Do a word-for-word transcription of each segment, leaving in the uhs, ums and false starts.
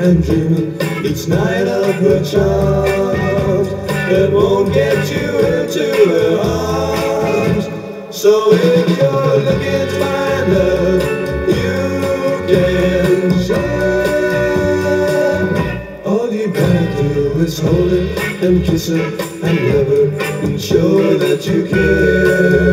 and dreaming each night of her charms that won't get you into her arms. So if you're looking to find love, you can shine. All you gotta do is hold her and kiss her and love her and show her that you care.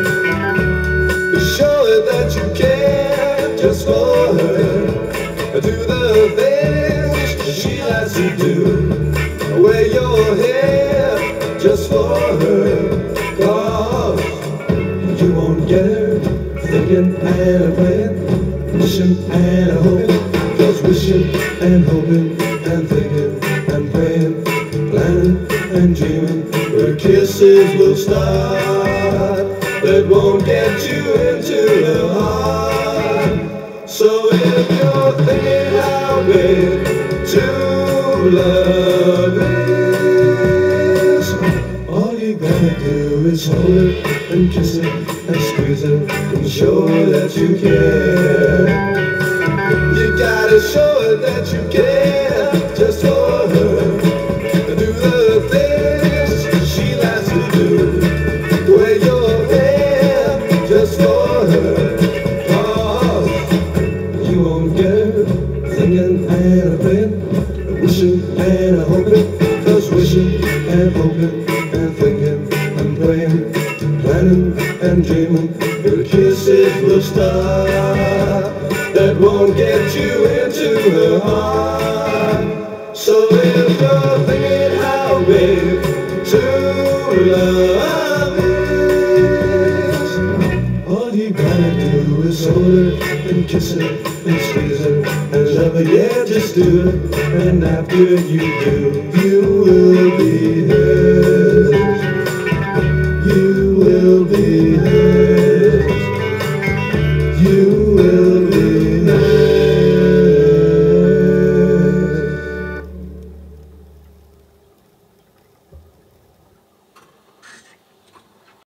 Show her that you care just for her. Do the things she likes to do. Wear your hair just for her. Cause you won't get her thinking and a praying, wishing and a hoping. Cause wishing and hoping and thinking and praying, planning and dreaming, her kisses will start that won't get you into her heart. So if you're thinking how big true love is, all you gotta do is hold her and kiss her and squeeze her and show her that you care. You gotta show her that you care just for her. Do the things she likes to do. Wear your hair just for her. Cause you won't get her thinking and a praying, wishing and a hoping. Cause wishing and hoping and thinking and praying, planning and dreaming, your kisses will start that won't get you into her heart. So if you're thinking how big true love is, all you gotta do is hold her and kiss her and squeeze her and love her. Yeah, just do it. And after you do, you will be there.